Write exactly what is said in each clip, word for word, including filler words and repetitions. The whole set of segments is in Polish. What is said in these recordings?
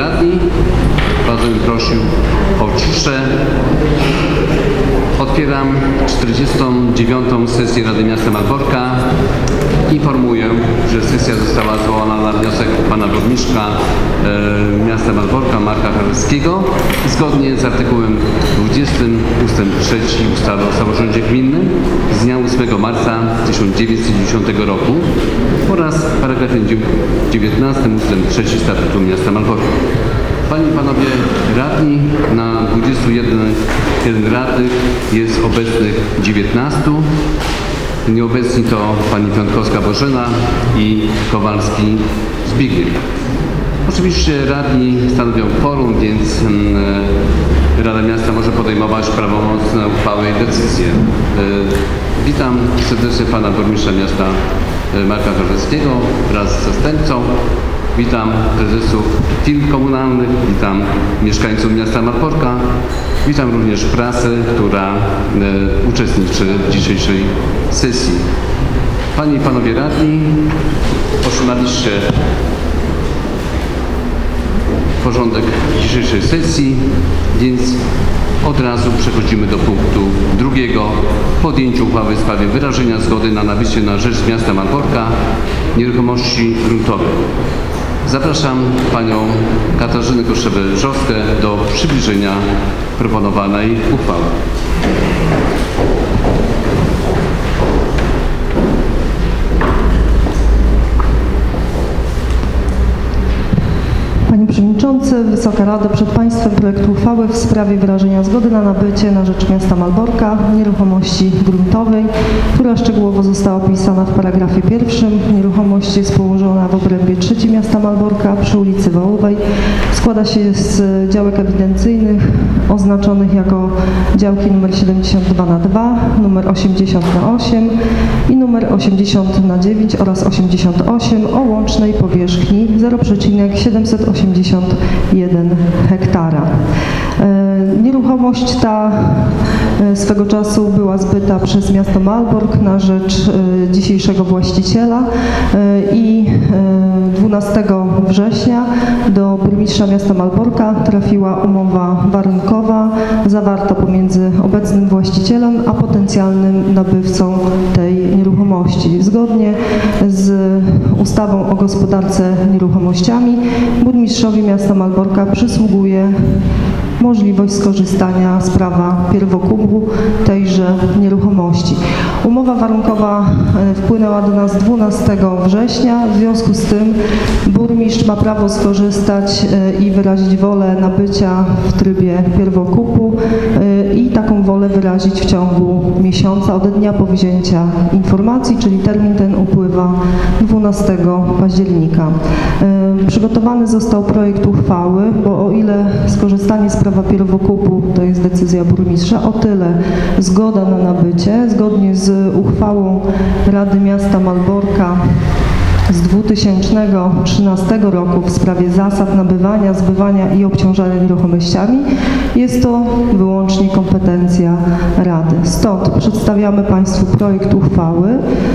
radni. Bardzo bym prosił o ciszę. Otwieram czterdziestą dziewiątą sesję Rady Miasta Malborka. Informuję, że sesja została zwołana na wniosek pana burmistrza e, miasta Malborka, Marka Karolskiego, zgodnie z artykułem dwudziestym ustęp trzeci ustawy o samorządzie gminnym z dnia ósmego marca tysiąc dziewięćset dziewięćdziesiątego roku oraz paragrafem dziewiętnastym ustęp trzeci statutu miasta Malborka. Panie i panowie radni, na dwudziestu jeden radnych jest obecnych dziewiętnastu. Nieobecni to pani Piątkowska Bożena i Kowalski Zbigniew. Oczywiście radni stanowią kworum, więc hmm, Rada Miasta może podejmować prawomocne uchwały i decyzje. E, witam serdecznie pana burmistrza miasta Marka Karolskiego wraz z zastępcą. Witam prezesów firm komunalnych, witam mieszkańców miasta Malborka, witam również prasę, która e, uczestniczy w dzisiejszej sesji. Panie i panowie radni, otrzymaliście porządek dzisiejszej sesji, więc od razu przechodzimy do punktu drugiego. Podjęcie uchwały w sprawie wyrażenia zgody na nabycie na rzecz miasta Malborka nieruchomości gruntowej. Zapraszam panią Katarzynę Koszewę-Brzoskę do przybliżenia proponowanej uchwały. Panie Przewodniczący, Wysoka Rado, przed Państwem projekt uchwały w sprawie wyrażenia zgody na nabycie na rzecz miasta Malborka nieruchomości gruntowej, która szczegółowo została opisana w paragrafie pierwszym. Nieruchomość jest położona w obrębie trzecim miasta Malborka przy ulicy Wołowej. Składa się z działek ewidencyjnych oznaczonych jako działki numer siedemdziesiąt dwa na dwa, numer osiemdziesiąt na osiem i numer osiemdziesiąt na dziewięć oraz osiemdziesiąt osiem o łącznej powierzchni zero przecinek siedemset osiemdziesiąt jeden hektara. Nieruchomość ta swego czasu była zbyta przez miasto Malbork na rzecz dzisiejszego właściciela i dwunastego września do burmistrza miasta Malborka trafiła umowa warunkowa zawarta pomiędzy obecnym właścicielem a potencjalnym nabywcą tej nieruchomości. Zgodnie z ustawą o gospodarce nieruchomościami burmistrzowi miasta Malborka przysługuje możliwość skorzystania z prawa pierwokupu tejże nieruchomości. Umowa warunkowa wpłynęła do nas dwunastego września. W związku z tym burmistrz ma prawo skorzystać i wyrazić wolę nabycia w trybie pierwokupu i taką wolę wyrazić w ciągu miesiąca od dnia powzięcia informacji, czyli termin ten upływa dwunastego października. Przygotowany został projekt uchwały, bo o ile skorzystanie z prawa pierwokupu to jest decyzja burmistrza, o tyle zgoda na nabycie zgodnie z uchwałą Rady Miasta Malborka z dwa tysiące trzynastego roku w sprawie zasad nabywania, zbywania i obciążania nieruchomościami jest to wyłącznie kompetencja Rady. Stąd przedstawiamy Państwu projekt uchwały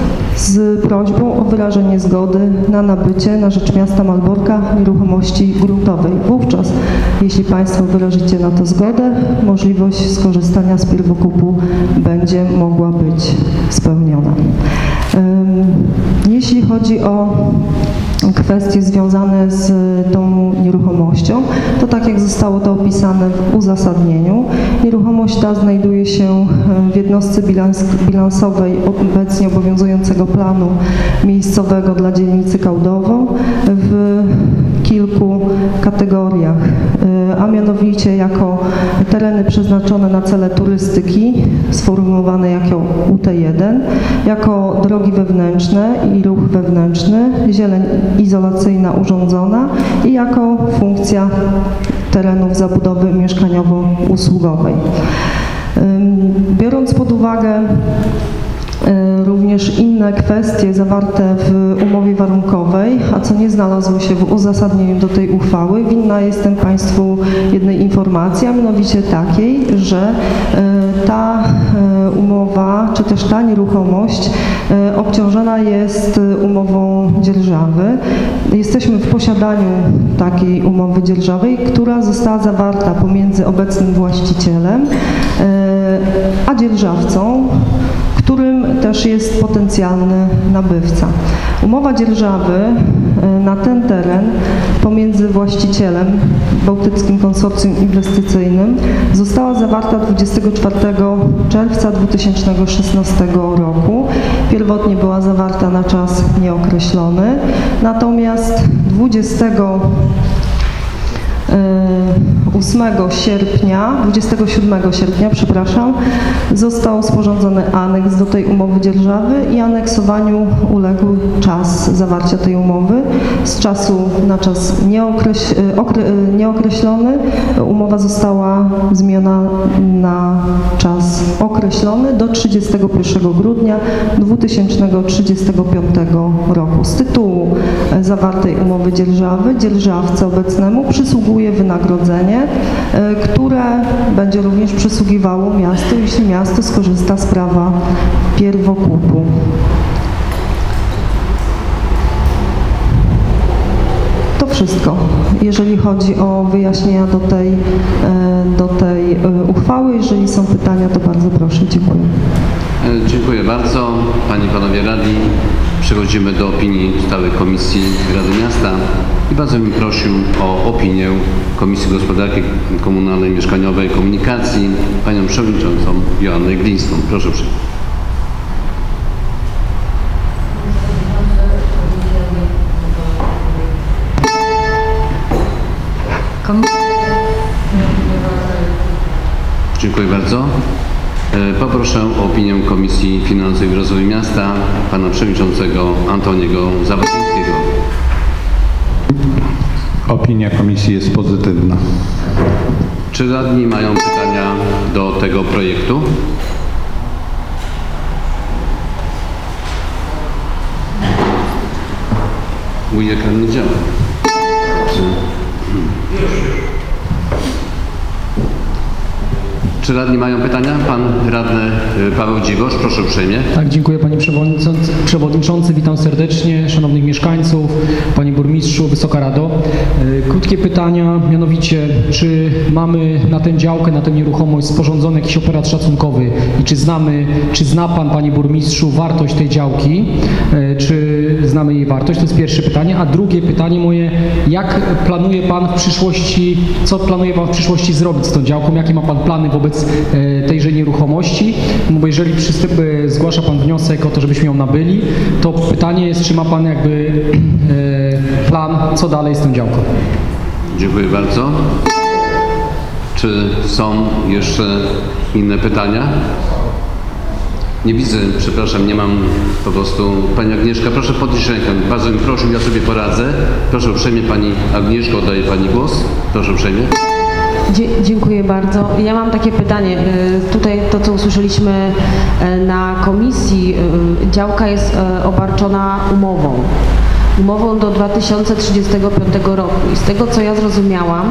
z prośbą o wyrażenie zgody na nabycie na rzecz miasta Malborka nieruchomości gruntowej. Wówczas, jeśli Państwo wyrazicie na to zgodę, możliwość skorzystania z pierwokupu będzie mogła być spełniona. Jeśli chodzi o kwestie związane z tą nieruchomością, to tak jak zostało to opisane w uzasadnieniu, nieruchomość ta znajduje się w jednostce bilans, bilansowej obecnie obowiązującego planu miejscowego dla dzielnicy Kałdowo w kilku kategoriach, a mianowicie jako tereny przeznaczone na cele turystyki, sformułowane jako U T jeden, jako drogi wewnętrzne i ruch wewnętrzny, zieleń izolacyjna urządzona i jako funkcja terenów zabudowy mieszkaniowo-usługowej. Biorąc pod uwagę Również inne kwestie zawarte w umowie warunkowej, a co nie znalazło się w uzasadnieniu do tej uchwały. Winna jestem Państwu jednej informacji, a mianowicie takiej, że ta umowa, czy też ta nieruchomość obciążona jest umową dzierżawy. Jesteśmy w posiadaniu takiej umowy dzierżawej, która została zawarta pomiędzy obecnym właścicielem a dzierżawcą, którym też jest potencjalny nabywca. Umowa dzierżawy na ten teren pomiędzy właścicielem, Bałtyckim Konsorcjum Inwestycyjnym, została zawarta dwudziestego czwartego czerwca dwa tysiące szesnastego roku. Pierwotnie była zawarta na czas nieokreślony, natomiast dwudziestego ósmego sierpnia, dwudziestego siódmego sierpnia, przepraszam, został sporządzony aneks do tej umowy dzierżawy i aneksowaniu uległ czas zawarcia tej umowy. Z czasu na czas nieokreś, okre, nieokreślony umowa została zmieniona na czas określony do trzydziestego pierwszego grudnia dwa tysiące trzydziestego piątego roku. Z tytułu zawartej umowy dzierżawy dzierżawcy obecnemu przysługuje wynagrodzenie, które będzie również przysługiwało miastu, jeśli miasto skorzysta z prawa pierwokupu. To wszystko, jeżeli chodzi o wyjaśnienia do tej, do tej uchwały. Jeżeli są pytania, to bardzo proszę. Dziękuję. Dziękuję bardzo. Panie i Panowie Radni, przechodzimy do opinii Stałej Komisji Rady Miasta i bardzo bym prosił o opinię Komisji Gospodarki Komunalnej, Mieszkaniowej i Komunikacji Panią Przewodniczącą Joannę Glińską. Proszę uprzejmie. Dziękuję bardzo. Poproszę o opinię Komisji Finansów i Rozwoju Miasta Pana Przewodniczącego Antoniego Zawadzińskiego. Opinia Komisji jest pozytywna. Czy radni mają pytania do tego projektu? Mój ekran nie działa. Czy... Czy radni mają pytania? Pan radny Paweł Dzigosz, proszę uprzejmie. Tak, dziękuję Panie Przewodniczący. Przewodniczący, witam serdecznie, szanownych mieszkańców, Panie Burmistrzu, Wysoka Rado. Krótkie pytania, mianowicie, czy mamy na tę działkę, na tę nieruchomość sporządzony jakiś operat szacunkowy i czy znamy, czy zna Pan, Panie Burmistrzu, wartość tej działki, czy znamy jej wartość? To jest pierwsze pytanie. A drugie pytanie moje, jak planuje Pan w przyszłości, co planuje Pan w przyszłości zrobić z tą działką? Jakie ma Pan plany wobec tejże nieruchomości? Bo jeżeli przystęp, zgłasza Pan wniosek o to, żebyśmy ją nabyli, to pytanie jest, czy ma Pan jakby plan, co dalej z tą działką? Dziękuję bardzo. Czy są jeszcze inne pytania? Nie widzę, przepraszam, nie mam po prostu. Pani Agnieszka, proszę podnieść rękę. Bardzo bym prosił, ja sobie poradzę. Proszę uprzejmie, Pani Agnieszko, oddaję Pani głos. Proszę uprzejmie. Dziękuję bardzo. Ja mam takie pytanie. Tutaj to, co usłyszeliśmy na komisji, działka jest obarczona umową. Umową do dwa tysiące trzydziestego piątego roku. I z tego, co ja zrozumiałam,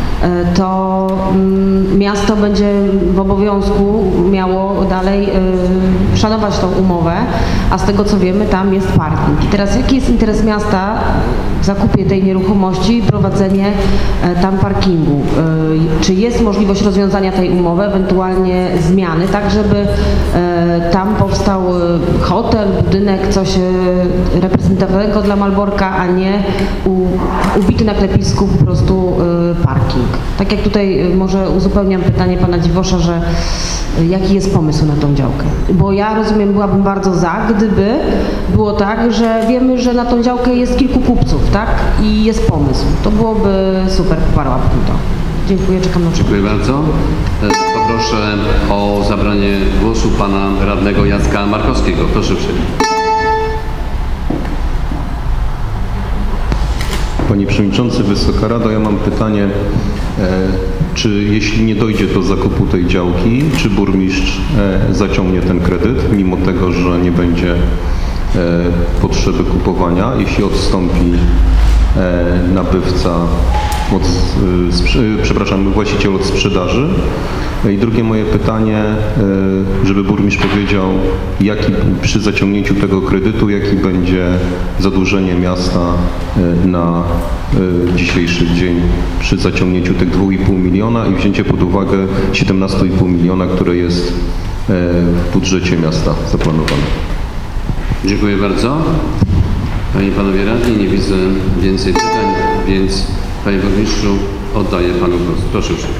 to miasto będzie w obowiązku miało dalej szanować tą umowę, a z tego, co wiemy, tam jest parking. I teraz jaki jest interes miasta w zakupie tej nieruchomości i prowadzenie tam parkingu? Czy jest możliwość rozwiązania tej umowy, ewentualnie zmiany, tak żeby tam powstał hotel, budynek, coś reprezentatywnego dla Malborka, a nie ubity na klepisku po prostu parking? Tak jak tutaj może uzupełniam pytanie Pana Dziwosza, że jaki jest pomysł na tą działkę? Bo ja rozumiem, byłabym bardzo za, gdyby było tak, że wiemy, że na tą działkę jest kilku kupców, tak? I jest pomysł. To byłoby super, poparłabym to. Dziękuję, czekam na odpowiedź. Dziękuję bardzo. Poproszę o zabranie głosu Pana radnego Jacka Markowskiego. Proszę uprzejmie. Panie Przewodniczący, Wysoka Rado, ja mam pytanie, czy jeśli nie dojdzie do zakupu tej działki, czy burmistrz zaciągnie ten kredyt, mimo tego, że nie będzie potrzeby kupowania, jeśli odstąpi nabywca, od, przepraszam, właściciel od sprzedaży? I drugie moje pytanie, żeby burmistrz powiedział, jaki przy zaciągnięciu tego kredytu, jaki będzie zadłużenie miasta na dzisiejszy dzień przy zaciągnięciu tych dwa i pół miliona i wzięcie pod uwagę siedemnaście i pół miliona, które jest w budżecie miasta zaplanowane. Dziękuję bardzo. Panie i Panowie Radni, nie widzę więcej pytań, więc Panie Burmistrzu, oddaję Panu głos. Proszę uprzejmie.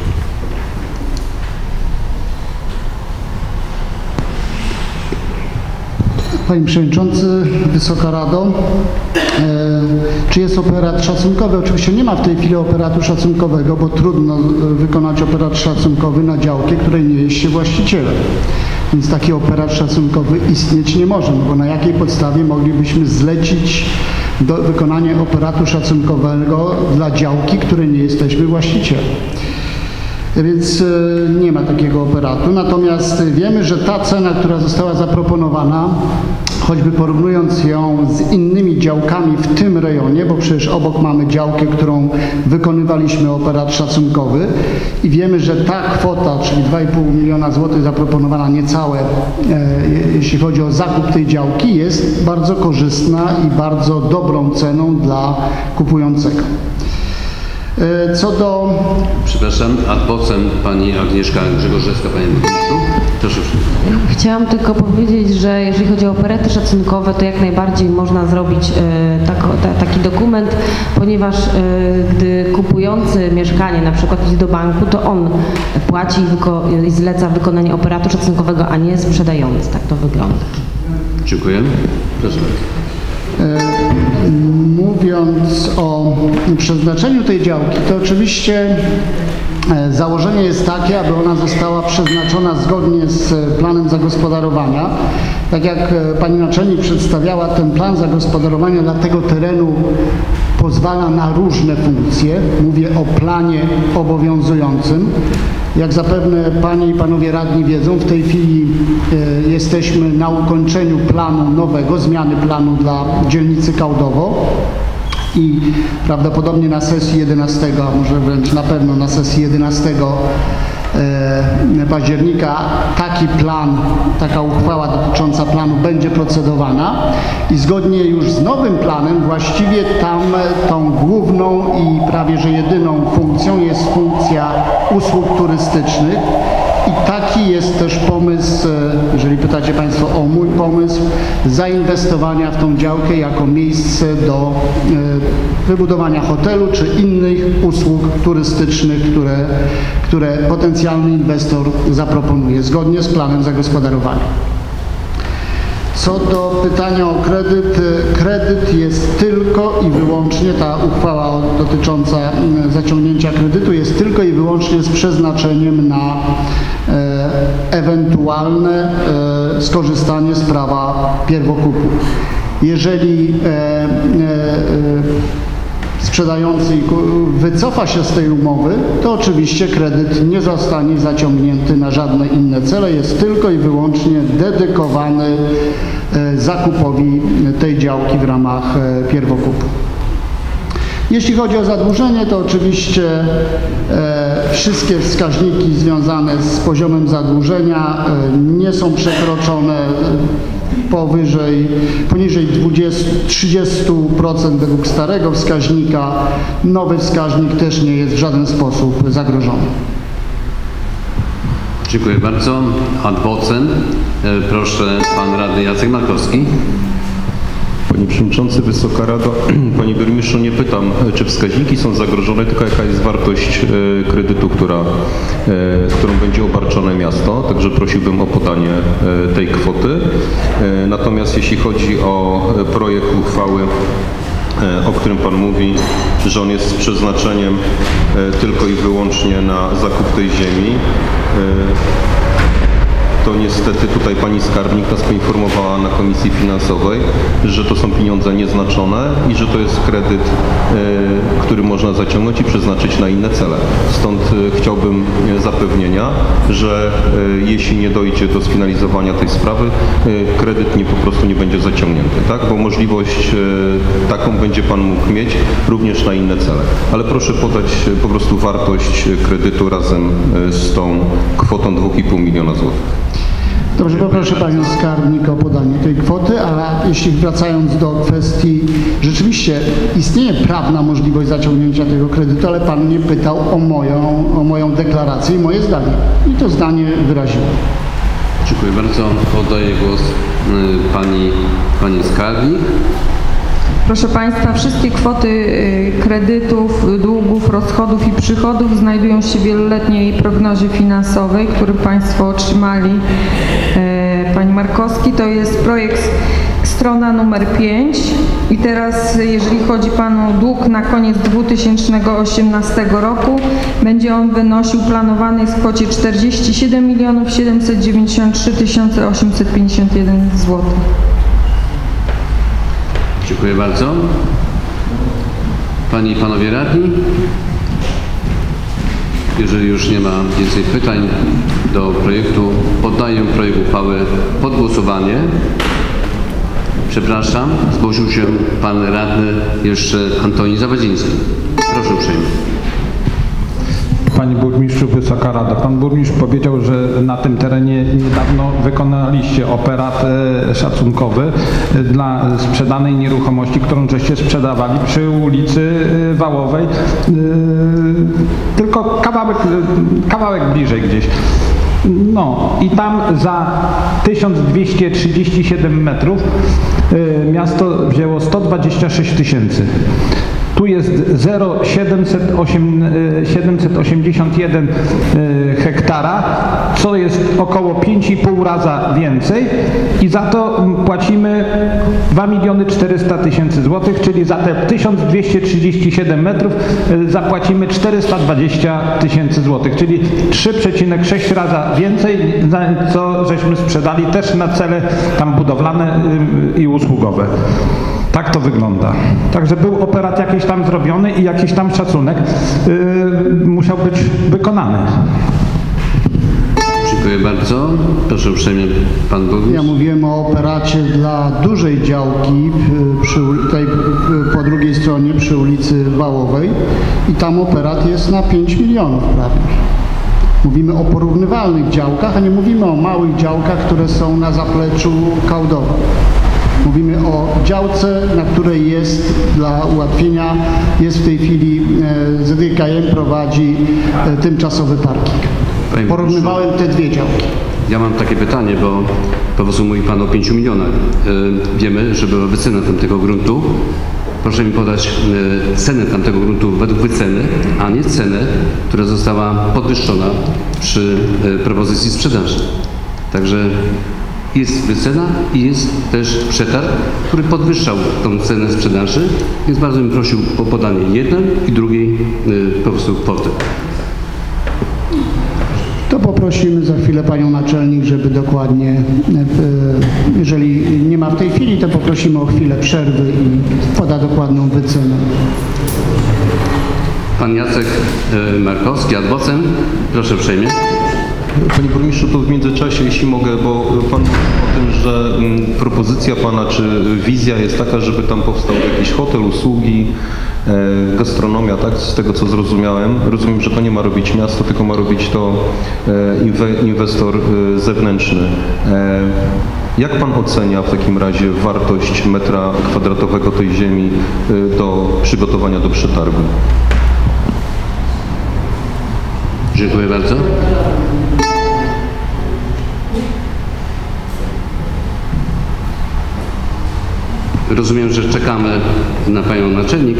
Panie Przewodniczący, Wysoka Rado, e, czy jest operat szacunkowy? Oczywiście nie ma w tej chwili operatu szacunkowego, bo trudno wykonać operat szacunkowy na działkę, której nie jest się właścicielem. Więc taki operat szacunkowy istnieć nie może, bo na jakiej podstawie moglibyśmy zlecić do wykonanie operatu szacunkowego dla działki, której nie jesteśmy właścicielem. Więc nie ma takiego operatu. Natomiast wiemy, że ta cena, która została zaproponowana, choćby porównując ją z innymi działkami w tym rejonie, bo przecież obok mamy działkę, którą wykonywaliśmy operat szacunkowy i wiemy, że ta kwota, czyli dwa i pół miliona złotych zaproponowana niecałe, e, jeśli chodzi o zakup tej działki, jest bardzo korzystna i bardzo dobrą ceną dla kupującego. Co do... Przepraszam, ad vocem Pani Agnieszka Grzegorzewska, Panie Burmistrzu. Proszę. Chciałam tylko powiedzieć, że jeżeli chodzi o operaty szacunkowe, to jak najbardziej można zrobić e, tak, ta, taki dokument, ponieważ e, gdy kupujący mieszkanie na przykład idzie do banku, to on płaci i, wyko i zleca wykonanie operatu szacunkowego, a nie sprzedający. Tak to wygląda. Dziękuję. Proszę. Mówiąc o przeznaczeniu tej działki, to oczywiście założenie jest takie, aby ona została przeznaczona zgodnie z planem zagospodarowania. Tak jak Pani Naczelnik przedstawiała, ten plan zagospodarowania dla tego terenu pozwala na różne funkcje. Mówię o planie obowiązującym. Jak zapewne Panie i Panowie Radni wiedzą, w tej chwili e, jesteśmy na ukończeniu planu nowego, zmiany planu dla dzielnicy Kałdowo i prawdopodobnie na sesji jedenastego, a może wręcz na pewno na sesji jedenastego października taki plan, taka uchwała dotycząca planu będzie procedowana i zgodnie już z nowym planem właściwie tam tą główną i prawie że jedyną funkcją jest funkcja usług turystycznych i taki jest też pomysł, jeżeli pytacie Państwo o mój pomysł, zainwestowania w tą działkę jako miejsce do wybudowania hotelu czy innych usług turystycznych, które, które potencjalny inwestor zaproponuje zgodnie z planem zagospodarowania. Co do pytania o kredyt, kredyt jest tylko i wyłącznie, ta uchwała dotycząca zaciągnięcia kredytu jest tylko i wyłącznie z przeznaczeniem na e, ewentualne e, skorzystanie z prawa pierwokupu. Jeżeli e, e, e, sprzedający wycofa się z tej umowy, to oczywiście kredyt nie zostanie zaciągnięty na żadne inne cele, jest tylko i wyłącznie dedykowany zakupowi tej działki w ramach pierwokupu. Jeśli chodzi o zadłużenie, to oczywiście e, wszystkie wskaźniki związane z poziomem zadłużenia e, nie są przekroczone powyżej, poniżej trzydzieści procent według starego wskaźnika. Nowy wskaźnik też nie jest w żaden sposób zagrożony. Dziękuję bardzo. Ad vocem e, proszę Pan Radny Jacek Markowski. Panie Przewodniczący, Wysoka Rado, Panie Burmistrzu, nie pytam, czy wskaźniki są zagrożone, tylko jaka jest wartość kredytu, która, którą będzie obarczone miasto, także prosiłbym o podanie tej kwoty. Natomiast jeśli chodzi o projekt uchwały, o którym Pan mówi, że on jest z przeznaczeniem tylko i wyłącznie na zakup tej ziemi, to niestety tutaj pani skarbnik nas poinformowała na Komisji Finansowej, że to są pieniądze nieznaczone i że to jest kredyt, e, który można zaciągnąć i przeznaczyć na inne cele. Stąd e, chciałbym e, zapewnienia, że e, jeśli nie dojdzie do sfinalizowania tej sprawy, e, kredyt nie, po prostu nie będzie zaciągnięty, tak? Bo możliwość e, taką będzie pan mógł mieć również na inne cele. Ale proszę podać e, po prostu wartość kredytu razem e, z tą kwotą dwa i pół miliona złotych. Dobrze, poproszę panią skarbnik o podanie tej kwoty, a jeśli wracając do kwestii, rzeczywiście istnieje prawna możliwość zaciągnięcia tego kredytu, ale pan mnie pytał o moją, o moją deklarację i moje zdanie. I to zdanie wyraziłem. Dziękuję bardzo. Oddaję głos y, pani, pani skarbnik. Proszę Państwa, wszystkie kwoty y, kredytów, długów, rozchodów i przychodów znajdują się w wieloletniej prognozie finansowej, który Państwo otrzymali. Y, Pani Markowski, to jest projekt strona numer pięć i teraz jeżeli chodzi Panu o dług na koniec dwa tysiące osiemnastego roku, będzie on wynosił planowany w kwocie czterdzieści siedem milionów siedemset dziewięćdziesiąt trzy tysiące osiemset pięćdziesiąt jeden złotych. Dziękuję bardzo. Panie i Panowie Radni, jeżeli już nie ma więcej pytań do projektu, poddaję projekt uchwały pod głosowanie. Przepraszam, zgłosił się Pan Radny jeszcze Antoni Zawadziński. Proszę uprzejmie. Panie Burmistrzu, Wysoka Rado, Pan Burmistrz powiedział, że na tym terenie niedawno wykonaliście operat e, szacunkowy e, dla sprzedanej nieruchomości, którą żeście sprzedawali przy ulicy e, Wałowej, e, tylko kawałek, e, kawałek bliżej gdzieś. No i tam za tysiąc dwieście trzydzieści siedem metrów e, miasto wzięło sto dwadzieścia sześć tysięcy. Tu jest zero przecinek siedemset osiemdziesiąt jeden hektara, co jest około pięć i pół raza więcej i za to płacimy dwa miliony czterysta tysięcy złotych, czyli za te tysiąc dwieście trzydzieści siedem metrów zapłacimy czterysta dwadzieścia tysięcy złotych, czyli trzy przecinek sześć raza więcej, co żeśmy sprzedali też na cele tam budowlane i usługowe. Tak to wygląda. Także był operat jakiś tam zrobiony i jakiś tam szacunek yy, musiał być wykonany. Dziękuję bardzo. Proszę uprzejmie Pan Burmistrz. Ja mówiłem o operacie dla dużej działki przy, tej, po drugiej stronie przy ulicy Wałowej i tam operat jest na pięć milionów prawie. Mówimy o porównywalnych działkach, a nie mówimy o małych działkach, które są na zapleczu Kałdowa. Mówimy o działce, na której jest dla ułatwienia, jest w tej chwili Z D K M prowadzi tymczasowy parking. Panie Porównywałem te dwie działki. Ja mam takie pytanie, bo po prostu mówi Pan o pięciu milionach. Yy, wiemy, że była wycena tamtego gruntu. Proszę mi podać yy, cenę tamtego gruntu według wyceny, a nie cenę, która została podwyższona przy yy, propozycji sprzedaży. Także jest wycena i jest też przetarg, który podwyższał tą cenę sprzedaży, więc bardzo bym prosił o podanie jednej i drugiej yy, po prostu kwoty. To poprosimy za chwilę Panią Naczelnik, żeby dokładnie, jeżeli nie ma w tej chwili, to poprosimy o chwilę przerwy i poda dokładną wycenę. Pan Jacek Markowski, adwocem, proszę uprzejmie. Panie Burmistrzu, to w międzyczasie, jeśli mogę, bo Pan mówił o tym, że propozycja Pana, czy wizja jest taka, żeby tam powstał jakiś hotel, usługi, e, gastronomia, tak? Z tego, co zrozumiałem. Rozumiem, że to nie ma robić miasto, tylko ma robić to e, inwe, inwestor e, zewnętrzny. E, jak Pan ocenia w takim razie wartość metra kwadratowego tej ziemi e, do przygotowania do przetargu? Dziękuję bardzo. Rozumiem, że czekamy na Panią Naczelnik.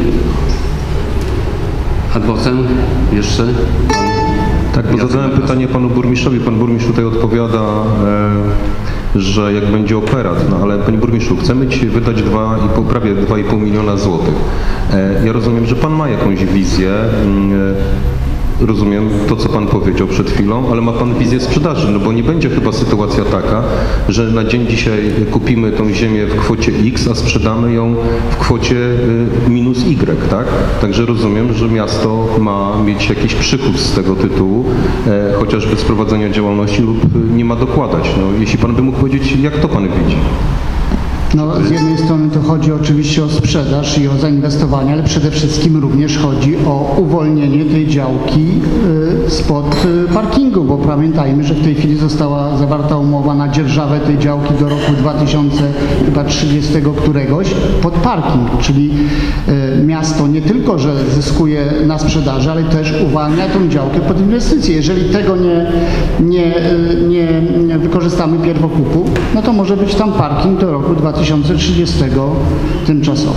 Adwocem jeszcze? Tak, bo zadałem pytanie Panu Burmistrzowi. Pan Burmistrz tutaj odpowiada, e, że jak będzie operat, no ale Panie Burmistrzu, chcemy Ci wydać dwa i pół, prawie dwa i pół miliona złotych. E, ja rozumiem, że Pan ma jakąś wizję, e, rozumiem to, co Pan powiedział przed chwilą, ale ma Pan wizję sprzedaży, no bo nie będzie chyba sytuacja taka, że na dzień dzisiaj kupimy tą ziemię w kwocie X, a sprzedamy ją w kwocie minus Y, tak? Także rozumiem, że miasto ma mieć jakiś przychód z tego tytułu, e, chociażby z prowadzenia działalności lub nie ma dokładać. No, jeśli Pan by mógł powiedzieć, jak to Pan widzi? No, z jednej strony to chodzi oczywiście o sprzedaż i o zainwestowanie, ale przede wszystkim również chodzi o uwolnienie tej działki y, spod y, parkingu, bo pamiętajmy, że w tej chwili została zawarta umowa na dzierżawę tej działki do roku dwa tysiące trzydziestego któregoś pod parking, czyli y, miasto nie tylko, że zyskuje na sprzedaży, ale też uwalnia tą działkę pod inwestycje. Jeżeli tego nie, nie, y, nie, nie wykorzystamy pierwokupu, no to może być tam parking do roku dwa tysiące trzydziestego tymczasowy.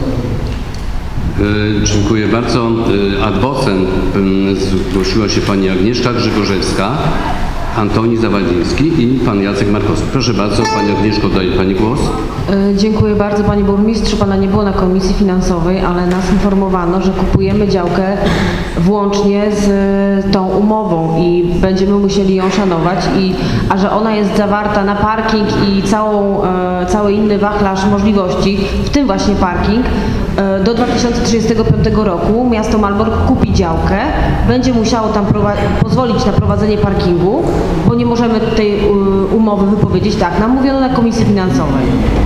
E, dziękuję bardzo. E, ad vocem e, zgłosiła się pani Agnieszka Grzygorzewska, Antoni Zawadziński i pan Jacek Markowski. Proszę bardzo, pani Agnieszko, daję pani głos. E, dziękuję bardzo, panie burmistrzu. Pana nie było na komisji finansowej, ale nas informowano, że kupujemy działkę włącznie z tą umową i będziemy musieli ją szanować, i, a że ona jest zawarta na parking i całą, e, cały inny wachlarz możliwości, w tym właśnie parking, e, do dwa tysiące trzydziestego piątego roku miasto Malbork kupi działkę, będzie musiało tam pozwolić na prowadzenie parkingu, bo nie możemy tej e, umowy wypowiedzieć. Tak, nam mówiono na komisji finansowej.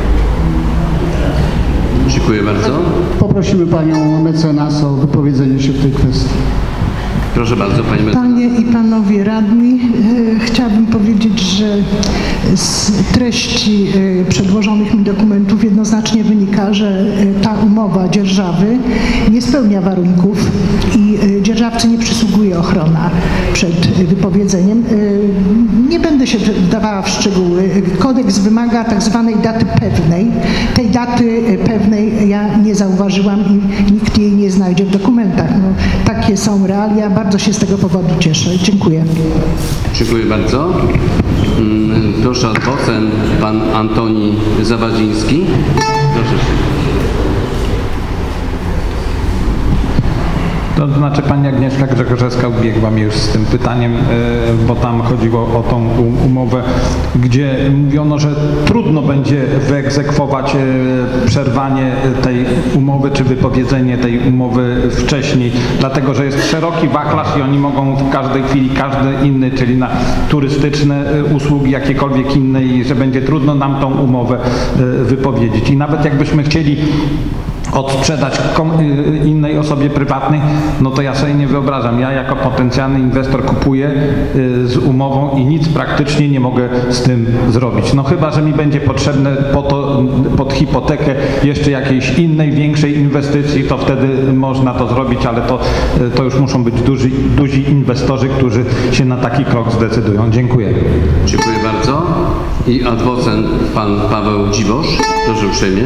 Dziękuję bardzo. Poprosimy panią mecenas o wypowiedzenie się w tej kwestii. Proszę bardzo, pani mecenas. Panie i panowie radni, e, chciałabym powiedzieć, że z treści e, przedłożonych mi dokumentów jednoznacznie wynika, że e, ta umowa dzierżawy nie spełnia warunków i e, dzierżawcy nie przysługuje ochrona przed wypowiedzeniem. E, nie będę się wdawała w szczegóły. Kodeks wymaga tak zwanej daty pewnej. Tej daty pewnej ja nie zauważyłam i nikt jej nie znajdzie w dokumentach. No, takie są realia. Bardzo się z tego powodu cieszę. Dziękuję. Dziękuję bardzo. Proszę ad vocem pan Antoni Zawadziński. Proszę. To znaczy pani Agnieszka Grzegorzewska ubiegła mnie już z tym pytaniem, bo tam chodziło o tą umowę, gdzie mówiono, że trudno będzie wyegzekwować przerwanie tej umowy czy wypowiedzenie tej umowy wcześniej, dlatego że jest szeroki wachlarz i oni mogą w każdej chwili, każdy inny, czyli na turystyczne usługi, jakiekolwiek inne, i że będzie trudno nam tą umowę wypowiedzieć. I nawet jakbyśmy chcieli odsprzedać innej osobie prywatnej, no to ja sobie nie wyobrażam. Ja jako potencjalny inwestor kupuję z umową i nic praktycznie nie mogę z tym zrobić. No chyba, że mi będzie potrzebne po to, pod hipotekę jeszcze jakiejś innej, większej inwestycji, to wtedy można to zrobić, ale to, to już muszą być duży, duzi inwestorzy, którzy się na taki krok zdecydują. Dziękuję. Dziękuję bardzo. I ad vocem pan Paweł Dziwosz. Proszę uprzejmie.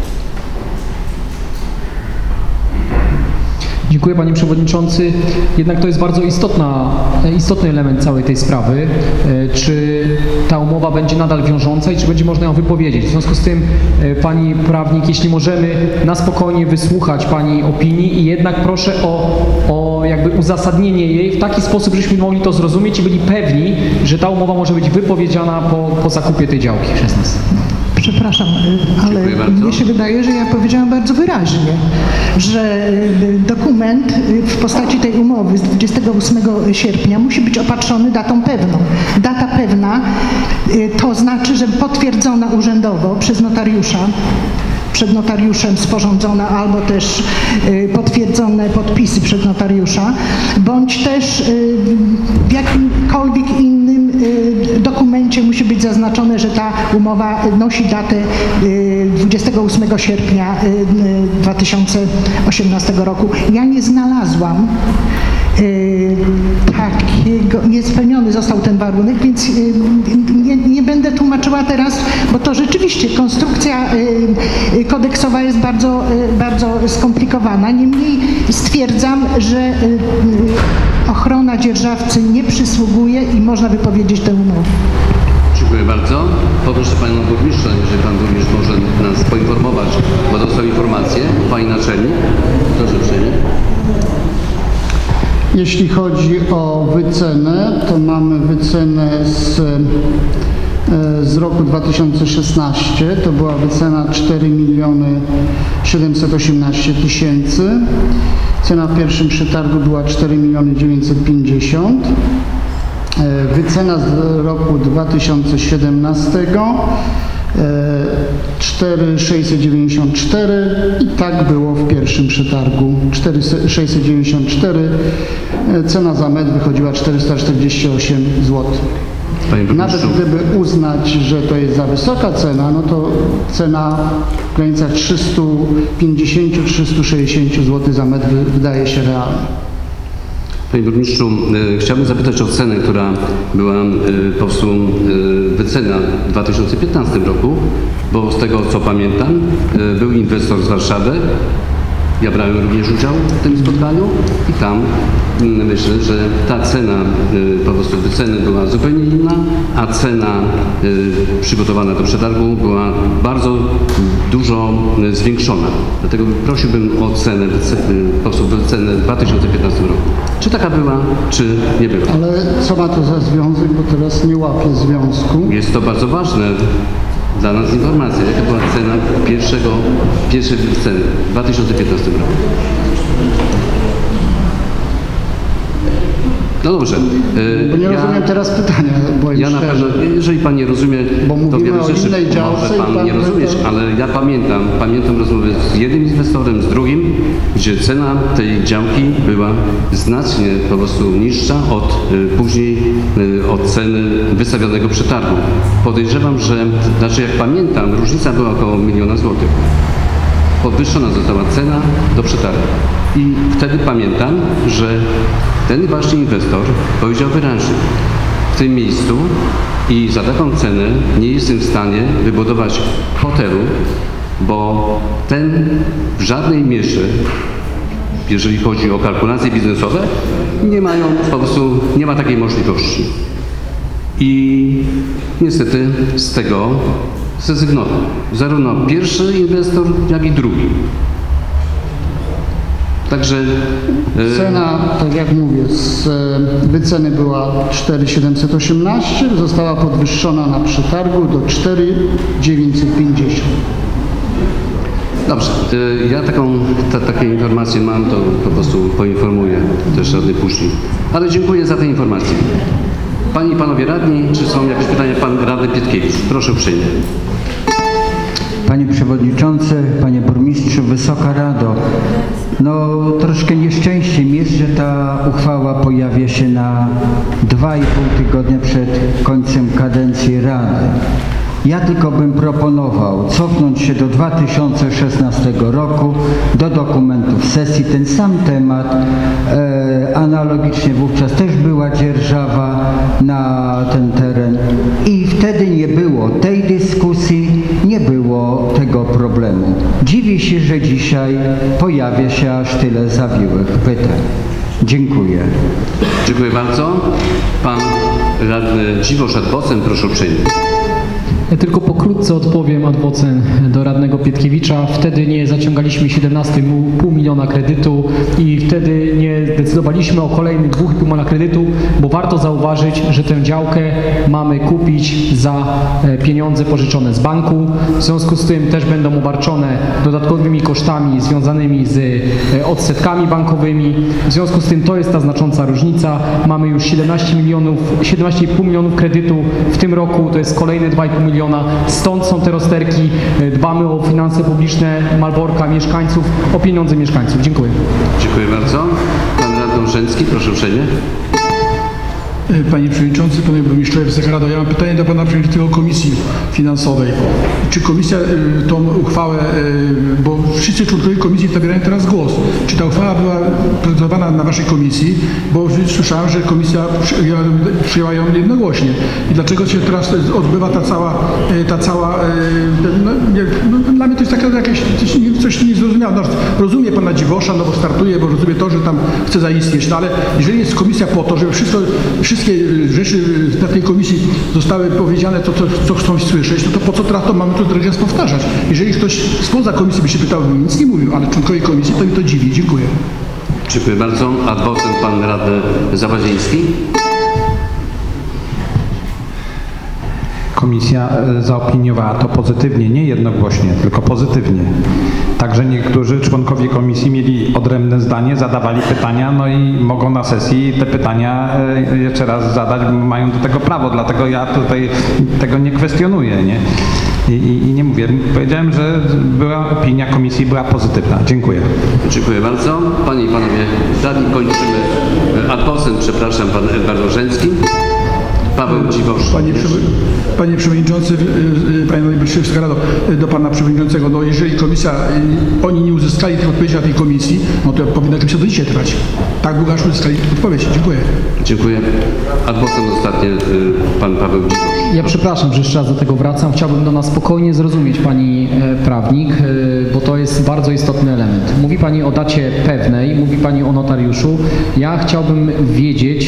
Dziękuję panie przewodniczący. Jednak to jest bardzo istotna, istotny element całej tej sprawy. Czy ta umowa będzie nadal wiążąca i czy będzie można ją wypowiedzieć? W związku z tym pani prawnik, jeśli możemy na spokojnie wysłuchać pani opinii i jednak proszę o, o jakby uzasadnienie jej w taki sposób, żebyśmy mogli to zrozumieć i byli pewni, że ta umowa może być wypowiedziana po, po zakupie tej działki przez nas. Przepraszam, ale mnie się wydaje, że ja powiedziałam bardzo wyraźnie, że dokument w postaci tej umowy z dwudziestego ósmego sierpnia musi być opatrzony datą pewną. Data pewna to znaczy, że potwierdzona urzędowo przez notariusza, przed notariuszem sporządzona, albo też y, potwierdzone podpisy przed notariusza, bądź też y, w jakimkolwiek innym y, dokumencie musi być zaznaczone, że ta umowa nosi datę y, dwudziestego ósmego sierpnia y, y, dwa tysiące osiemnastego roku. Ja nie znalazłam Yy, takiego, niespełniony został ten warunek, więc yy, nie, nie będę tłumaczyła teraz, bo to rzeczywiście konstrukcja yy, kodeksowa jest bardzo, yy, bardzo skomplikowana. Niemniej stwierdzam, że yy, ochrona dzierżawcy nie przysługuje i można wypowiedzieć tę umowę. Dziękuję bardzo. Poproszę panią burmistrza, jeżeli pan burmistrz może nas poinformować, bo dostał informację, pani naczelnik. Proszę uprzejmie. Jeśli chodzi o wycenę, to mamy wycenę z, z roku dwa tysiące szesnastego. To była wycena cztery miliony siedemset osiemnaście tysięcy. Cena w pierwszym przetargu była cztery miliony dziewięćset pięćdziesiąt. Wycena z roku dwa tysiące siedemnastego cztery miliony sześćset dziewięćdziesiąt cztery i tak było w pierwszym przetargu cztery miliony sześćset dziewięćdziesiąt cztery. Cena za metr wychodziła czterysta czterdzieści osiem złotych. Nawet gdyby uznać, że to jest za wysoka cena, no to cena w granicach trzysta pięćdziesiąt do trzystu sześćdziesięciu złotych za metr wydaje się realna. Panie Burmistrzu, e, chciałbym zapytać o cenę, która była e, po prostu e, wycena w dwa tysiące piętnastym roku, bo z tego co pamiętam e, był inwestor z Warszawy. Ja brałem również udział w tym spotkaniu i tam mm, myślę, że ta cena y, po prostu wyceny była zupełnie inna, a cena y, przygotowana do przetargu była bardzo dużo y, zwiększona. Dlatego prosiłbym o cenę, wyce, y, po prostu wycenę w dwa tysiące piętnastym roku. Czy taka była, czy nie była? Ale co ma to za związek, bo teraz nie łapię związku. Jest to bardzo ważne. Dla nas informacja, jaka była cena pierwszego, pierwszej ceny w dwa tysiące piętnastym roku. No dobrze. Bo nie ja, rozumiem teraz pytania. Bo ja na pewno, jeżeli Pan nie rozumie, bo to wiele o rzeczy innej działce może Pan, pan nie rozumieć, to... ale ja pamiętam, pamiętam rozmowy z jednym inwestorem, z drugim, gdzie cena tej działki była znacznie po prostu niższa od y, później y, od ceny wystawionego przetargu. Podejrzewam, że, znaczy jak pamiętam, różnica była około miliona złotych. Podwyższona została cena do przetargu. I wtedy pamiętam, że ten właśnie inwestor powiedział wyraźnie, w tym miejscu i za taką cenę nie jestem w stanie wybudować hotelu, bo ten w żadnej mierze, jeżeli chodzi o kalkulacje biznesowe, nie mają, po prostu nie ma takiej możliwości. I niestety z tego zrezygnował. Zarówno pierwszy inwestor, jak i drugi. Także cena, tak jak mówię, z wyceny była cztery miliony siedemset osiemnaście, została podwyższona na przetargu do cztery miliony dziewięćset pięćdziesiąt. Dobrze, ja taką, ta, takie informacje mam, to po prostu poinformuję też radny później. Ale dziękuję za te informacje. Panie i Panowie Radni, czy są jakieś pytania? Pan Radny Pietkiewicz, proszę uprzejmie. Panie Przewodniczący, Panie Burmistrzu, Wysoka Rado, no troszkę nieszczęściem jest, że ta uchwała pojawia się na dwa i pół tygodnia przed końcem kadencji Rady. Ja tylko bym proponował cofnąć się do dwa tysiące szesnastego roku, do dokumentów sesji, ten sam temat. E, analogicznie wówczas też była dzierżawa na ten teren i wtedy nie było tej dyskusji, nie było tego problemu. Dziwię się, że dzisiaj pojawia się aż tyle zawiłych pytań. Dziękuję. Dziękuję bardzo. Pan radny Dziwosz Adwocem, proszę uprzejmie. Ja tylko pokrótce odpowiem ad vocem do radnego Pietkiewicza. Wtedy nie zaciągaliśmy siedemnaście i pół miliona kredytu i wtedy nie decydowaliśmy o kolejnych dwóch i pół miliona kredytu, bo warto zauważyć, że tę działkę mamy kupić za pieniądze pożyczone z banku. W związku z tym też będą obarczone dodatkowymi kosztami związanymi z odsetkami bankowymi. W związku z tym to jest ta znacząca różnica. Mamy już siedemnaście milionów, siedemnaście i pół milionów kredytu w tym roku, to jest kolejne dwa i pół miliona. Stąd są te rozterki. Dbamy o finanse publiczne Malborka, mieszkańców, o pieniądze mieszkańców. Dziękuję. Dziękuję bardzo. Pan radny Urzęcki, proszę uprzejmie. Panie Przewodniczący, Panie Burmistrzu, Wysoka Rado, ja mam pytanie do Pana Przewodniczącego Komisji Finansowej. Czy Komisja tą uchwałę, bo wszyscy członkowie Komisji zabierają teraz głos, czy ta uchwała była prezentowana na Waszej Komisji, bo słyszałem, że Komisja przyjęła ją jednogłośnie. I dlaczego się teraz odbywa ta cała, ta cała no, nie, no, dla mnie to jest takie jakieś coś, coś niezrozumiałe. No, rozumie Pana Dziwosza, no bo startuje, bo rozumie to, że tam chce zaistnieć, no ale jeżeli jest Komisja po to, żeby wszystko, wszystkie rzeczy na tej komisji zostały powiedziane, to, to co chcą słyszeć, no to po co teraz to mamy tu drugi raz powtarzać? Jeżeli ktoś spoza komisji by się pytał, bym nic nie mówił, ale członkowie komisji, to mi to dziwi. Dziękuję. Dziękuję bardzo. Adwocem pan radny Zawadziński. Komisja zaopiniowała to pozytywnie, nie jednogłośnie, tylko pozytywnie. Także niektórzy członkowie komisji mieli odrębne zdanie, zadawali pytania, no i mogą na sesji te pytania jeszcze raz zadać, mają do tego prawo, dlatego ja tutaj tego nie kwestionuję, nie? I, i, i nie mówię, powiedziałem, że była opinia komisji była pozytywna. Dziękuję. Dziękuję bardzo. Panie i panowie radni, kończymy. Adwocem, przepraszam, pan Edward Orzęcki. Paweł Dziwosz. Panie, Panie Przewodniczący, Panie Najwyższy Wysoka Rado, do Pana Przewodniczącego, no jeżeli Komisja, oni nie uzyskali tych odpowiedzi na tej Komisji, no to powinna Komisja do dzisiaj trwać. Tak długo aż uzyskali odpowiedź. Dziękuję. Dziękuję. Adwocem ostatnie Pan Paweł Dziwosz. Ja przepraszam, że jeszcze raz do tego wracam. Chciałbym do nas spokojnie zrozumieć Pani prawnik, bo to jest bardzo istotny element. Mówi Pani o dacie pewnej, mówi Pani o notariuszu. Ja chciałbym wiedzieć,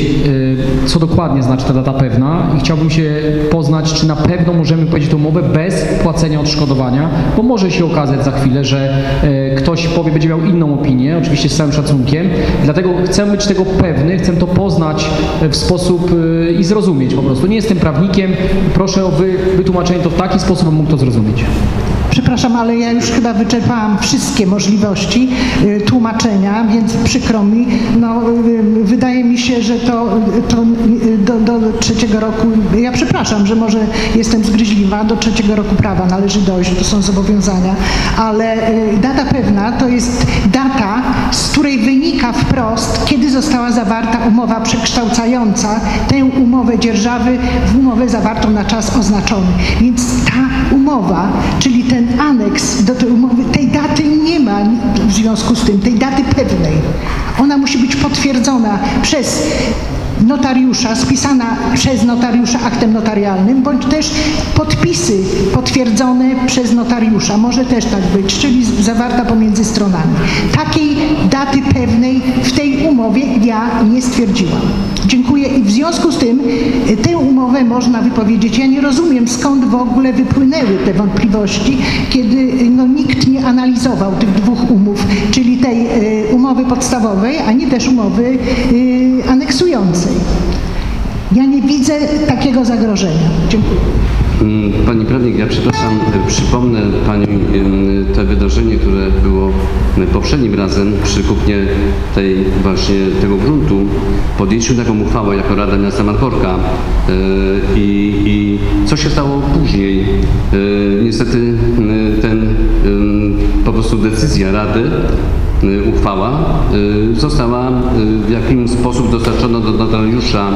co dokładnie znaczy ta data pewna i chciałbym się poznać, czy na pewno możemy powiedzieć tę umowę bez płacenia odszkodowania, bo może się okazać za chwilę, że ktoś powie, będzie miał inną opinię, oczywiście z całym szacunkiem. Dlatego chcę być tego pewny, chcę to poznać w sposób i zrozumieć po prostu. Nie jestem prawnikiem, proszę o wy, wytłumaczenie to w taki sposób, abym mógł to zrozumieć. Przepraszam, ale ja już chyba wyczerpałam wszystkie możliwości y, tłumaczenia, więc przykro mi. No, y, wydaje mi się, że to, to y, do, do trzeciego roku, ja przepraszam, że może jestem zgryźliwa, do trzeciego roku prawa należy dojść, to są zobowiązania, ale y, data pewna to jest data, z której wynika wprost, kiedy została zawarta umowa przekształcająca tę umowę dzierżawy w umowę zawartą na czas oznaczony. Więc ta umowa, czyli ten aneks do tej umowy, tej daty nie ma w związku z tym, tej daty pewnej. Ona musi być potwierdzona przez notariusza, spisana przez notariusza aktem notarialnym, bądź też podpisy potwierdzone przez notariusza. Może też tak być, czyli zawarta pomiędzy stronami. Takiej daty pewnej w tej umowie ja nie stwierdziłam. Dziękuję i w związku z tym tę umowę można wypowiedzieć. Ja nie rozumiem, skąd w ogóle wypłynęły te wątpliwości, kiedy no, nikt nie analizował tych dwóch umów, czyli tej y, umowy podstawowej, ani też umowy y, aneksującej. Ja nie widzę takiego zagrożenia. Dziękuję. Pani prawnik, ja przepraszam, przypomnę Pani to wydarzenie, które było poprzednim razem przy kupnie tej właśnie tego gruntu. Podjęliśmy taką uchwałę jako Rada Miasta Malborka i, i co się stało później? Niestety ten po prostu decyzja Rady, uchwała została w jakiś sposób dostarczona do notariusza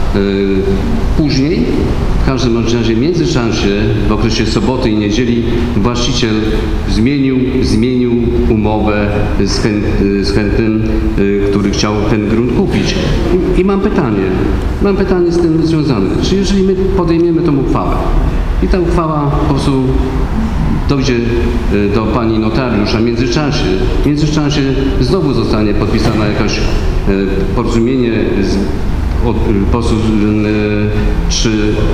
później. W każdym razie w międzyczasie, w okresie soboty i niedzieli, właściciel zmienił, zmienił umowę z, chęt, z chętnym, który chciał ten grunt kupić. I, I mam pytanie, mam pytanie z tym związane. Czy jeżeli my podejmiemy tą uchwałę i ta uchwała po prostu dojdzie do pani notariusza w międzyczasie, w międzyczasie znowu zostanie podpisana jakaś porozumienie z Od, po, czy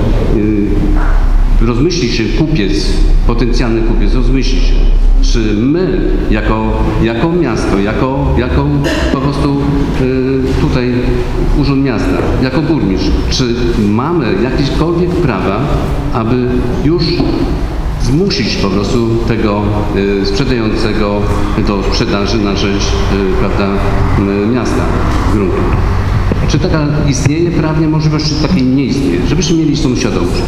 y, rozmyśli się kupiec, potencjalny kupiec, rozmyśli się, czy my jako, jako miasto, jako, jako po prostu y, tutaj Urząd Miasta, jako burmistrz, czy mamy jakiekolwiek prawa, aby już zmusić po prostu tego y, sprzedającego do sprzedaży na rzecz y, prawda, y, miasta gruntu. Czy taka istnieje prawnie możliwość, czy takiej nie istnieje? Żebyśmy mieli tą świadomość.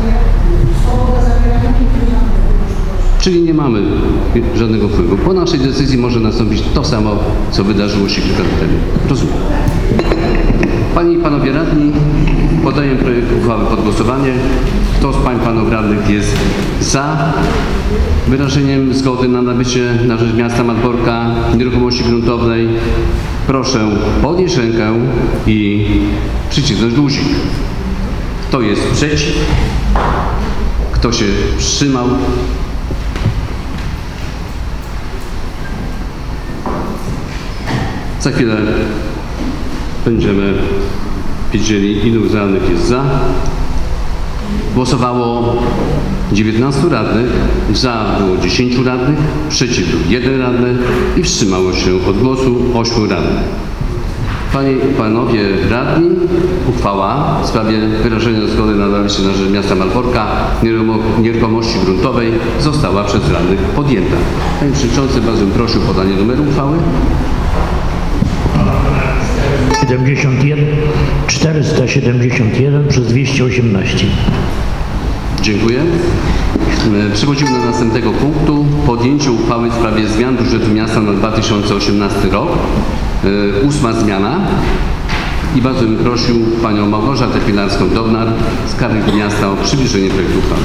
Czyli nie mamy żadnego wpływu. Po naszej decyzji może nastąpić to samo, co wydarzyło się kilka lat temu. Rozumiem. Panie i Panowie Radni, podaję projekt uchwały pod głosowanie. Kto z Pań i Panów Radnych jest za wyrażeniem zgody na nabycie na rzecz miasta Malborka nieruchomości gruntownej? Proszę podnieść rękę i przycisnąć guzik. Kto jest przeciw? Kto się wstrzymał? Za chwilę będziemy wiedzieli, ilu radnych jest za. Głosowało dziewiętnastu radnych, za było dziesięciu radnych, przeciw był jeden radny i wstrzymało się od głosu ośmiu radnych. Panie i Panowie Radni, uchwała w sprawie wyrażenia zgody na nabycie na rzecz miasta Malborka nieruchomości gruntowej została przez radnych podjęta. Panie Przewodniczący, bardzo bym prosił o podanie numeru uchwały. siedemdziesiąt jeden czterysta siedemdziesiąt jeden przez dwieście osiemnaście. Dziękuję. Przechodzimy do następnego punktu. Podjęcie uchwały w sprawie zmian budżetu miasta na dwa tysiące osiemnasty rok. Ósma zmiana. I bardzo bym prosił Panią Małgorzatę Pilarską-Downar, skarbnik miasta, o przybliżenie projektu uchwały.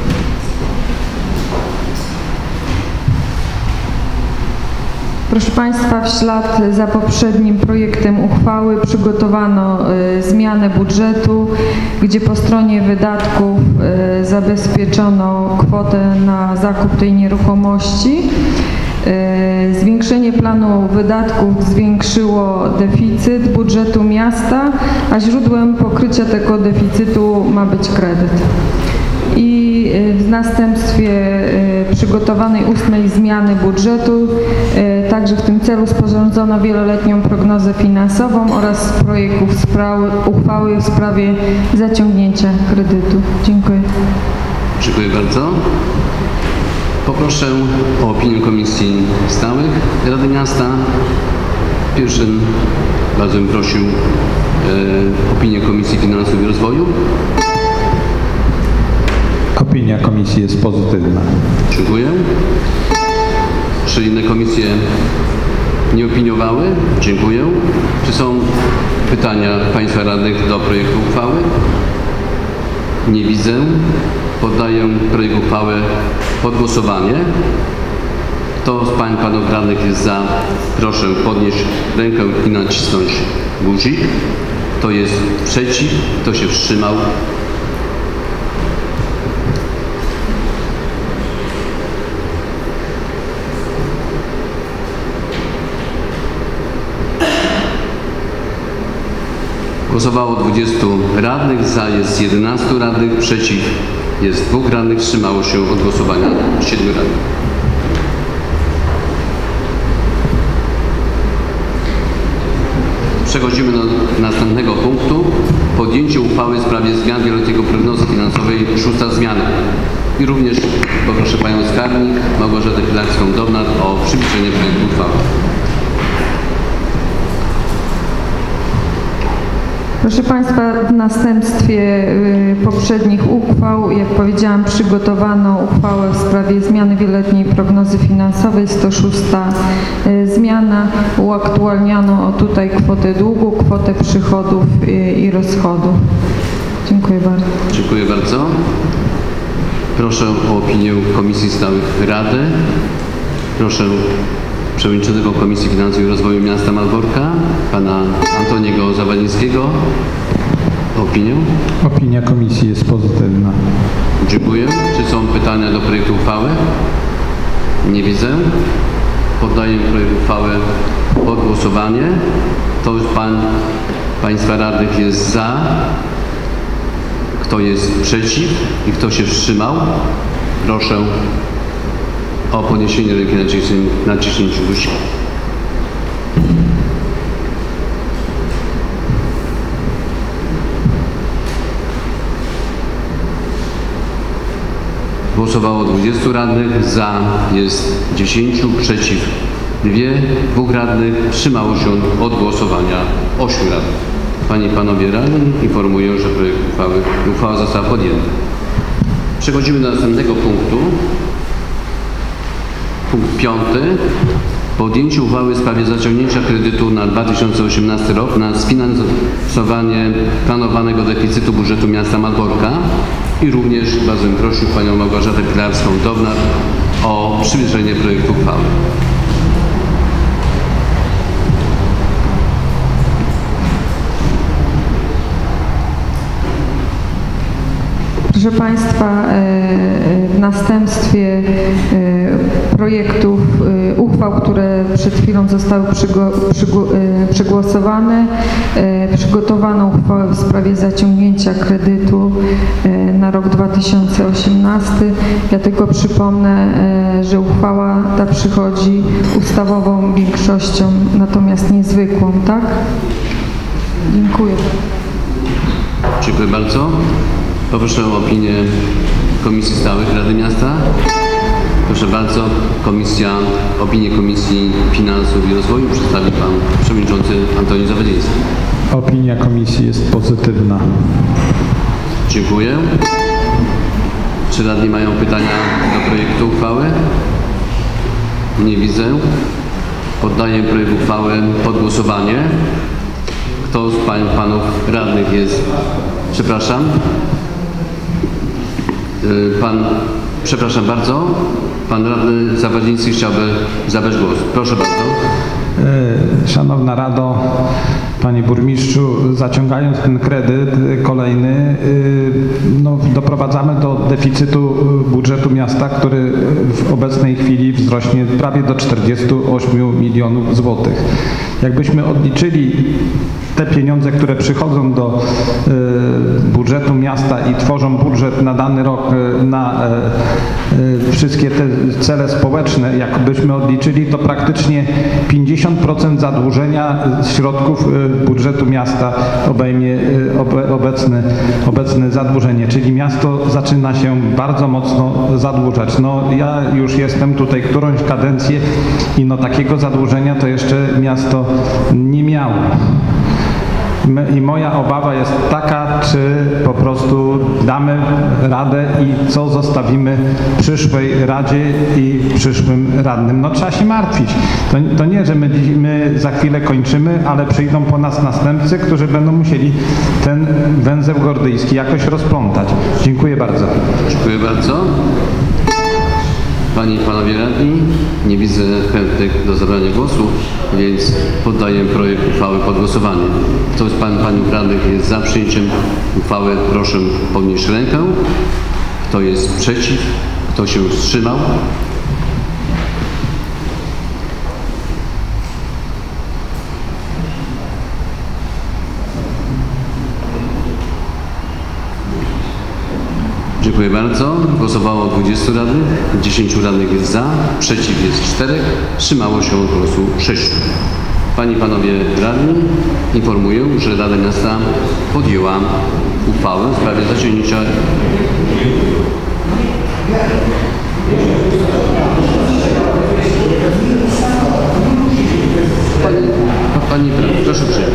Proszę Państwa, w ślad za poprzednim projektem uchwały przygotowano y, zmianę budżetu, gdzie po stronie wydatków y, zabezpieczono kwotę na zakup tej nieruchomości. Y, zwiększenie planu wydatków zwiększyło deficyt budżetu miasta, a źródłem pokrycia tego deficytu ma być kredyt. I w następstwie przygotowanej ósmej zmiany budżetu także w tym celu sporządzono wieloletnią prognozę finansową oraz projekt uchwały w sprawie zaciągnięcia kredytu. Dziękuję. Dziękuję bardzo. Poproszę o opinię Komisji Stałych Rady Miasta. Pierwszym bardzo bym prosił e, opinię Komisji Finansów i Rozwoju. Opinia komisji jest pozytywna. Dziękuję. Czy inne komisje nie opiniowały? Dziękuję. Czy są pytania Państwa radnych do projektu uchwały? Nie widzę. Poddaję projekt uchwały pod głosowanie. Kto z Pań i Panów radnych jest za? Proszę podnieść rękę i nacisnąć guzik. Kto jest przeciw? Kto się wstrzymał? Głosowało dwudziestu radnych, za jest jedenastu radnych, przeciw jest dwóch radnych, wstrzymało się od głosowania siedmiu radnych. Przechodzimy do następnego punktu. Podjęcie uchwały w sprawie zmian wieloletniego prognozy finansowej, szósta zmiana. I również poproszę Panią Skarbnik Małgorzatę Pilarską-Downar o przybliżenie projektu uchwały. Proszę Państwa, w następstwie poprzednich uchwał, jak powiedziałam, przygotowano uchwałę w sprawie zmiany wieloletniej prognozy finansowej, sto szósta zmiana. Uaktualniano tutaj kwotę długu, kwotę przychodów i rozchodów. Dziękuję bardzo. Dziękuję bardzo. Proszę o opinię Komisji Stałych Rady. Proszę Przewodniczącego Komisji Finansów i Rozwoju Miasta Malborka, Pana Antoniego Zawalińskiego. Opinię? Opinia komisji jest pozytywna. Dziękuję. Czy są pytania do projektu uchwały? Nie widzę. Poddaję projekt uchwały pod głosowanie. Kto z Pań, Państwa radnych jest za? Kto jest przeciw? I kto się wstrzymał? Proszę o podniesienie ręki na naciśnięciu guzików. Głosowało dwudziestu radnych, za jest dziesięciu, przeciw dwie, dwóch radnych, wstrzymało się od głosowania ośmiu radnych. Panie i Panowie radni, informuję, że projekt uchwały, uchwała została podjęta. Przechodzimy do następnego punktu. Punkt piąty. Podjęcie uchwały w sprawie zaciągnięcia kredytu na dwa tysiące osiemnasty rok na sfinansowanie planowanego deficytu budżetu miasta Malborka i również bardzo bym prosił Panią Małgorzatę Pilarską-Downar o przybliżenie projektu uchwały. Proszę Państwa, w następstwie projektów uchwał, które przed chwilą zostały przegłosowane, przygotowano uchwałę w sprawie zaciągnięcia kredytu na rok dwa tysiące osiemnasty. Ja tylko przypomnę, że uchwała ta przychodzi ustawową większością, natomiast niezwykłą, tak? Dziękuję. Dziękuję bardzo. Poproszę o opinię Komisji Stałych Rady Miasta. Proszę bardzo, komisja, opinię Komisji Finansów i Rozwoju przedstawi Pan Przewodniczący Antoni Zawadziński. Opinia komisji jest pozytywna. Dziękuję. Czy radni mają pytania do projektu uchwały? Nie widzę. Poddaję projekt uchwały pod głosowanie. Kto z pań i panów radnych jest... Przepraszam. Pan, przepraszam bardzo. Pan radny Zawadziński chciałby zabrać głos. Proszę bardzo. Szanowna Rado, Panie Burmistrzu, zaciągając ten kredyt kolejny, no, doprowadzamy do deficytu budżetu miasta, który w obecnej chwili wzrośnie prawie do czterdziestu ośmiu milionów złotych. Jakbyśmy odliczyli te pieniądze, które przychodzą do y, budżetu miasta i tworzą budżet na dany rok y, na y, y, wszystkie te cele społeczne, jakbyśmy odliczyli, to praktycznie pięćdziesiąt procent zadłużenia z środków y, budżetu miasta obejmie y, obe, obecne, obecne zadłużenie, czyli miasto zaczyna się bardzo mocno zadłużać. No ja już jestem tutaj którąś kadencję i no takiego zadłużenia to jeszcze miasto nie miało. I moja obawa jest taka, czy po prostu damy radę i co zostawimy przyszłej Radzie i przyszłym radnym. No trzeba się martwić. To, to nie, że my, my za chwilę kończymy, ale przyjdą po nas następcy, którzy będą musieli ten węzeł gordyjski jakoś rozplątać. Dziękuję bardzo. Dziękuję bardzo. Panie i Panowie Radni, nie widzę chętnych do zabrania głosu, więc poddaję projekt uchwały pod głosowanie. Kto z Pań i Panów Radnych jest za przyjęciem uchwały, proszę podnieść rękę. Kto jest przeciw? Kto się wstrzymał? Dziękuję bardzo. Głosowało dwudziestu radnych, dziesięciu radnych jest za, przeciw jest czterech, wstrzymało się od głosu sześciu. Panie i Panowie Radni, informuję, że Rada Miasta podjęła uchwałę w sprawie zaciągnięcia Pani, Pani proszę przyjść.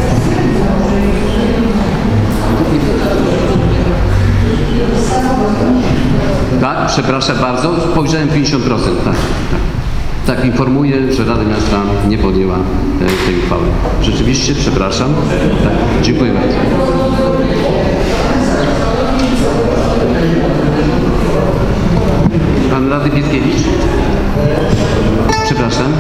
Tak, przepraszam bardzo, spojrzałem pięćdziesiąt procent, tak, tak. Tak, informuję, że Rada Miasta nie podjęła e, tej uchwały. Rzeczywiście, przepraszam. Tak, dziękuję bardzo. Pan Radny Pietkiewicz? Przepraszam.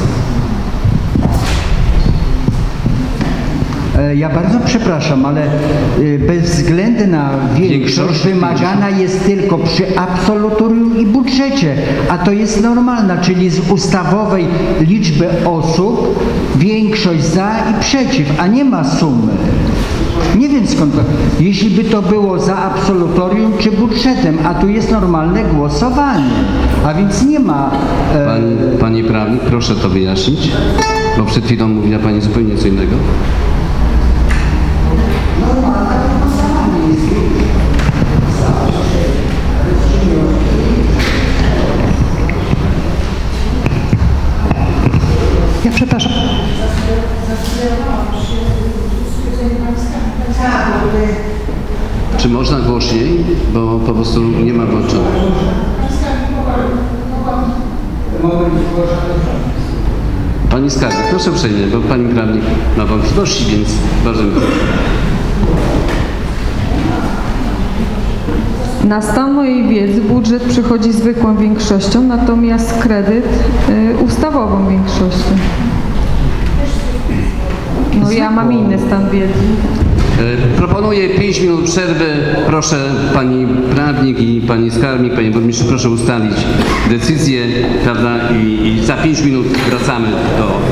Ja bardzo przepraszam, ale bezwzględna większość wymagana jest tylko przy absolutorium i budżecie, a to jest normalna, czyli z ustawowej liczby osób większość za i przeciw, a nie ma sumy. Nie wiem skąd to. Jeśli by to było za absolutorium czy budżetem, a tu jest normalne głosowanie, a więc nie ma... E... Pan, Pani prawnik, proszę to wyjaśnić, bo przed chwilą mówiła Pani zupełnie co innego. Ja przepraszam. Czy można głośniej? Bo po prostu nie ma włączone. Pani skarbnik, proszę uprzejmie, bo Pani prawnik ma wątpliwości, więc bardzo mi proszę. Na stan mojej wiedzy budżet przychodzi zwykłą większością, natomiast kredyt y, ustawową większością. No ja mam inny stan wiedzy. Proponuję pięć minut przerwy. Proszę pani prawnik i pani skarbnik, panie burmistrzu, proszę ustalić decyzję, prawda? I, i za pięć minut wracamy do